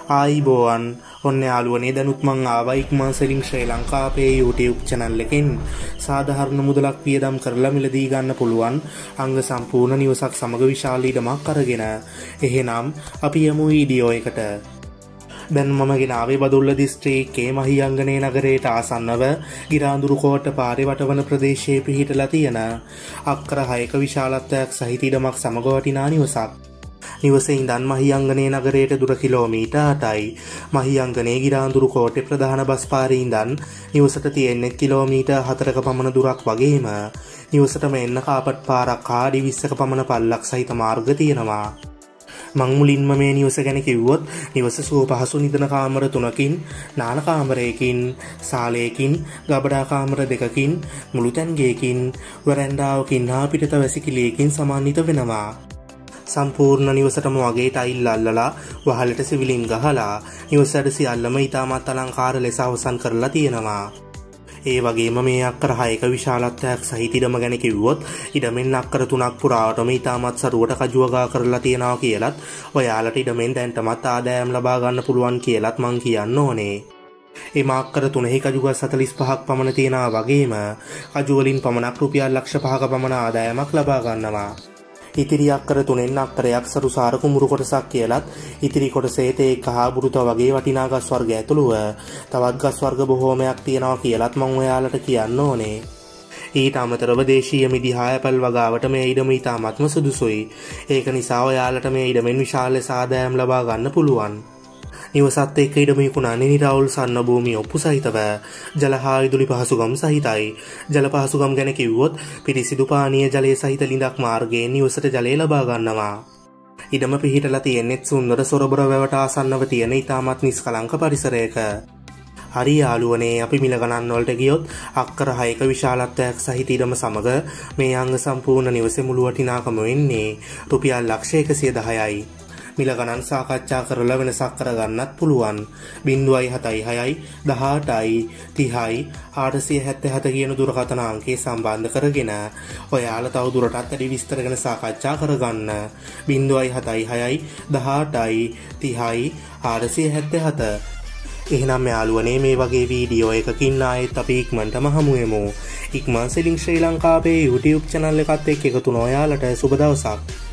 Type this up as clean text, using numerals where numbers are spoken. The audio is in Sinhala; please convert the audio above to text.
ආයිබෝවන් ඔන්න යාළුවනේ දැනුත් මං ආවා ikman.lk ශ්‍රී ලංකාවේ YouTube channel එකෙන් සාධාරණ මුදලක් වියදම් කරලා මිලදී ගන්න පුළුවන් අංග සම්පූර්ණ නිවසක් සමග විශාල ඉඩමක් අරගෙන. එහෙනම් අපි යමු වීඩියෝ එකට. දැන් මම ගෙනාවේ බදුල්ල දිස්ත්‍රික්කයේ මහියංගනේ නගරයට ආසන්නව ගිරාඳුරු කෝට පාරේ වටවන ප්‍රදේශයේ පිහිටලා තියෙන අක්කර 6ක විශාලත්වයක් සහිත ඉඩමක් සමග වටිනා නිවසක්. නිවසේ ඉඳන් මහියංගනේ නගරයට දුර කිලෝමීටර් 8යි. මහියංගනේ ගිරාඳුරු කෝටේ ප්‍රධාන බස් පාරේ ඉඳන් නිවසට තියෙන්නේ කිලෝමීටර් 4ක පමණ දුරක් වගේම නිවසටම එන්න කාපට් පාරක් හා අඩි 20ක පමණ පල්ලක් සහිත මාර්ග තියෙනවා. මං මුලින්ම මේ නිවස ගැන කිව්වොත් නිවස සුව පහසු නිදන කාමර 3කින්, නාන කාමරයකින්, සාලයකින්, ගබඩා කාමර 2කින්, මුළුතැන් ගෙයකින්, වරැන්ඩාවකින් හා පිටත වැසිකිළියකින් සමන්විත වෙනවා. සම්පූර්ණ නිවසටම වගේ ටයිල් අල්ලලා වහලට සිවිලින් ගහලා නිවසට සියල්ලම ඉතාමත් අලංකාර ලෙස අවසන් කරලා තියෙනවා. ඒ වගේම මේ අක්කර 6ක විශාලත්වයක් සහිත ඉඩම ගැන කිව්වොත් ඉඩමෙන් අක්කර 3ක් පුරාවටම ඉතාමත් සරුවට කජුවගා කරලා තියෙනවා කියලත් ඔයාලට ඉඩමෙන් දැන්ටමත් ආදායම් ලබා ගන්න පුළුවන් කියලත් මං කියන්න ඕනේ. එම අක්කර 3හි කජුගස් 45ක් පමණ තියෙනවා වගේම කජු වලින් පමණක් රුපියල් ලක්ෂ 5ක පමණ ආදායමක් ලබා ගන්නවා. ඉතිරි අක්කර 3න් අක්කරයක් සරුසාර කුඹුරු කොටසක් කියලත් ඉතිරි කොටසේ තේක හා බුරුත වගේ වටිනා ගස් වර්ග ඇතුළුව තවත් ගස් වර්ග බොහෝමයක් තියෙනවා කියලත් මම ඔයාලට කියන්න ඕනේ. ඊට අමතරව දේශීය මිදි හා ඇපල් වගාවට මේ ඉඩම ඉතාමත්ම සුදුසුයි. ඒක නිසා ඔයාලට මේ ඉඩමෙන් විශාල ලෙස ආදායම් ලබා ගන්න පුළුවන්. නිවසත් එක්ක ඉඩම විකුණන්නේ නිරවුල් සන්න භූමිය ඔප්පු සහිතව ජල හා විදුලි පහසුකම් සහිතයි. ජල පහසුකම් ගැන කිව්වොත් පිරිසිදු පානීය ජලය සහිත ලිඳක් මාර්ගයෙන් නිවසට ජලය ලබා ගන්නවා. ඉඩම පිහිටලා තියෙන්නේ සුන්දර සොරබර වැවට ආසන්නව තියෙන ඉතාමත් නිස්කලංක පරිසරයක. හරි යාළුවනේ, අපි මිල ගණන් වලට ගියොත් අක්කර 6ක විශාලත්වයක් සහිත ඉඩම සමග මේ අංග සම්පූර්ණ නිවසේ මුළු වටිනාකම වෙන්නේ රුපියල් ලක්ෂ 110යි. මිල ගණන් සාකච්ඡා කරලා වෙනසක් කරගන්නත් පුළුවන්. 076යි 18යි 30යි 877 කියන දුරකථන අංකේ සම්බන්ධ කරගෙන ඔයාලා තව දුරටත් වැඩි විස්තර ගැන සාකච්ඡා කරගන්න. 076යි 18යි 30යි 877. එහෙනම් යාළුවනේ, මේ වගේ වීඩියෝ එකකින් ආයෙත් අපි ඉක්මනටම හමු වෙමු. ikman.lk ශ්‍රී ලංකාවේ YouTube channel එකත් එක්ක එකතු වෙන ඔයාලට සුබ දවසක්.